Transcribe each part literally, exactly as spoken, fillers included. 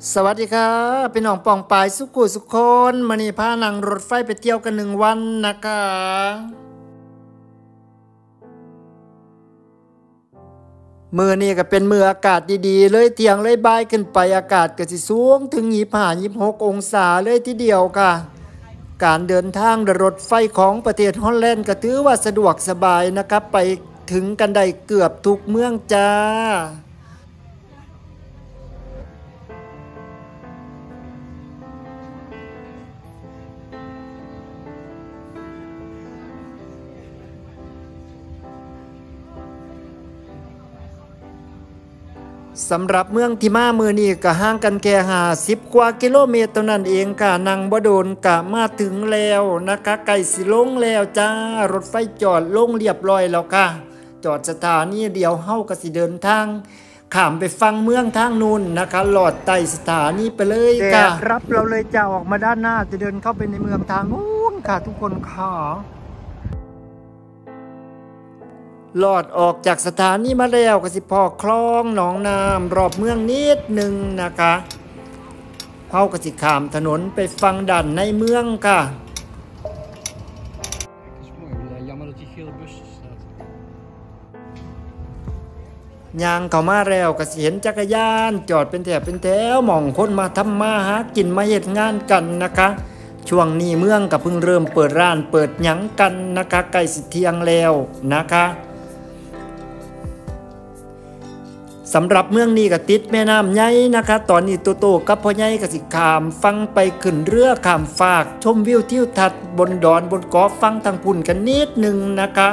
สวัสดีครับพี่น้องปองปายสุขุสุขคนมานี่พานั่งรถไฟไปเที่ยวกันหนึ่งวันนะคะมือนี่ก็เป็นมืออากาศดีๆเลยเที่ยงเลยบ่ายขึ้นไปอากาศก็สิสูงถึงยี่สิบห้า ยี่สิบหกองศาเลยทีเดียวค่ะการเดินทางโดยรถไฟของประเทศฮอลแลนด์ก็ถือว่าสะดวกสบายนะครับไปถึงกันได้เกือบทุกเมืองจ้าสำหรับเมืองที่มามือนี้ก็ห่างกันแค่ห้าสิบกว่ากิโลเมตรเท่านั้นเองค่ะนั่งบ่โดนกะมาถึงแล้วนะคะใกล้สิลงแล้วจ้ารถไฟจอดลงเรียบร้อยแล้วค่ะจอดสถานีเดียวเฮาก็สิเดินทางข้ามไปฟังเมืองทางนู้นนะคะหลอดใต้สถานีไปเลยค่ะรับเราเลยจะออกมาด้านหน้าจะเดินเข้าไปในเมืองทางนู้นค่ะทุกคนค่ะลอดออกจากสถานีมาแล้วก็สิพอคลองหนองน้ำรอบเมืองนิดหนึ่งนะคะเฮาก็สิข้ามถนนไปฟังด้านในเมืองค่ะยางเข้ามาแล้วก็สิเห็นจักรยานจอดเป็นแถวเป็นแถวหม่องคนมาทำมาหากินมาเฮ็ดงานกันนะคะช่วงนี้เมืองก็เพิ่งเริ่มเปิดร้านเปิดหยังกันนะคะใกล้สิเที่ยงแล้วนะคะสำหรับเมืองนี้ก็ติดแม่น้ำใหญ่นะคะตอนนี้โตโตกับพ่อใหญ่ก็สิขามฟังไปขึ้นเรือข้ามฟากชมวิวทิวทัศน์บนดอนบนเกาะฟังทางพุ่นกันนิดหนึ่งนะคะ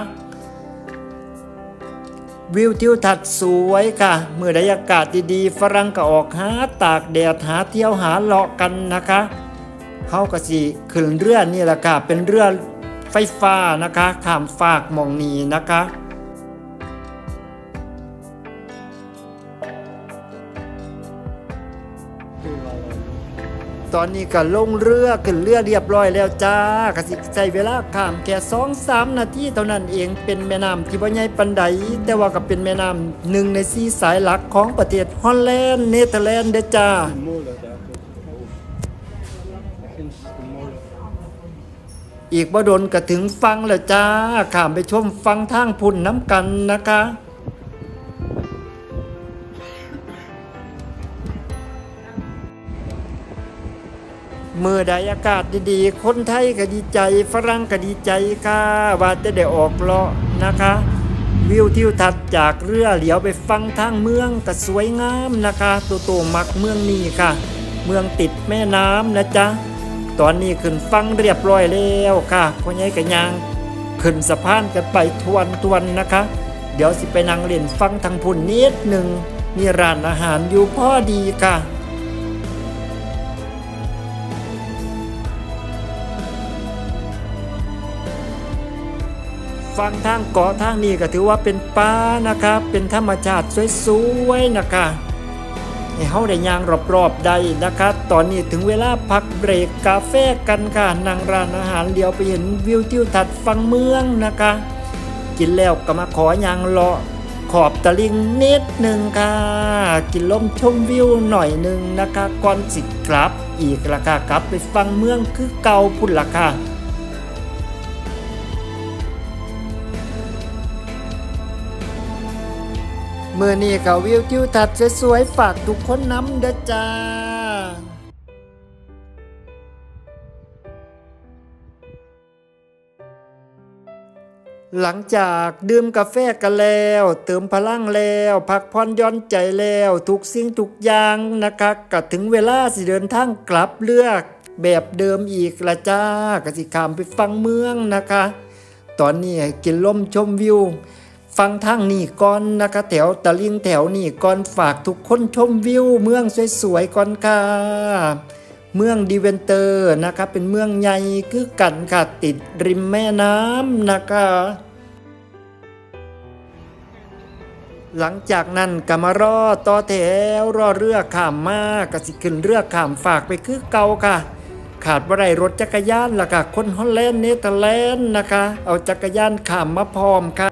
วิวทิวทัศน์สวยค่ะเมื่อได้อากาศดีๆฝรั่งก็ออกหาตากแดดหาเที่ยวหาเลาะกันนะคะเขาก็สิขึ้นเรือนี่แหละค่ะเป็นเรือไฟฟ้านะคะข้ามฟากมองนี้นะคะตอนนี้ก็ลงเรือขึ้นเรือเรียบร้อยแล้วจ้าก็สิใช้เวลาข้ามแค่ สองถึงสาม นาทีเท่านั้นเองเป็นแม่น้ำที่บ่ใหญ่ปานใดแต่ว่าก็เป็นแม่น้ำหนึ่งในสี่สายหลักของประเทศฮอลแลนด์เนเธอร์แลนด์เด้อจ้าอีกบ่โดนก็ถึงฟังแล้วจ้าข้ามไปชมฟังทางพุ่นน้ำกันนะคะเมื่อใดอากาศดีๆคนไทยก็ดีใจฝรั่งก็ดีใจค่ะว่าจะได้ออกเลาะนะคะวิวทิวทัศน์จากเรือเหลียวไปฟังทางเมืองก็สวยงามนะคะโตโตมักเมืองนี้ค่ะเมืองติดแม่น้ำนะจ๊ะตอนนี้ขึ้นฟังเรียบร้อยแล้วค่ะพ่อใหญ่กับยางขึ้นสะพานกันไปทวนทวนนะคะเดี๋ยวสิไปนั่งเล่นฟังทางพุ่นนิดหนึ่งมีร้านอาหารอยู่พอดีค่ะฟังทางเกาะทางนี้ก็ถือว่าเป็นป่านะคะเป็นธรรมชาติสวยๆนะคะให้เฮาได้ย่างรอบๆได้นะคะตอนนี้ถึงเวลาพักเบรกกาแฟกันค่ะนั่งร้านอาหารเดียวไปเห็นวิวทิวทัศน์ฟังเมืองนะคะกินแล้วก็มาขอย่างเลาะขอบตะลิงนิดหนึ่งค่ะกินลมชมวิวหน่อยหนึ่งนะคะก่อนสิกลับอีกละค่ะกลับไปฟังเมืองคือเก่าพุ่นละค่ะเมื่อนี้ก็วิวทิวทัศน์สวยๆฝากทุกคนนำเด้อจ้าหลังจากดื่มกาแฟกันแล้วเติมพลังแล้วพักผ่อนหย่อนใจแล้วทุกสิ่งทุกอย่างนะคะก็ถึงเวลาสิเดินทางกลับเรือแบบเดิมอีกละจ้าก็สิข้ามไปฟังเมืองนะคะตอนนี้กินลมชมวิวฟังทางนี่ก่อนนะคะแถวตะลิงแถวนี่ก่อนฝากทุกคนชมวิวเมืองสวยๆก่อนค่ะเมืองดีเวนเตอร์นะคะเป็นเมืองใหญ่คือกันค่ะติดริมแม่น้ำนะคะหลังจากนั้นก็มารอต่อแถวรอเรือข้ามมาก็สิขึ้นเรือข้ามฝากไปคือเก่าค่ะขาดบ่ได้รถจักรยานล่ะค่ะคนฮอลแลนด์เนเธอร์แลนด์นะคะเอาจักรยานข้ามมาพร้อมค่ะ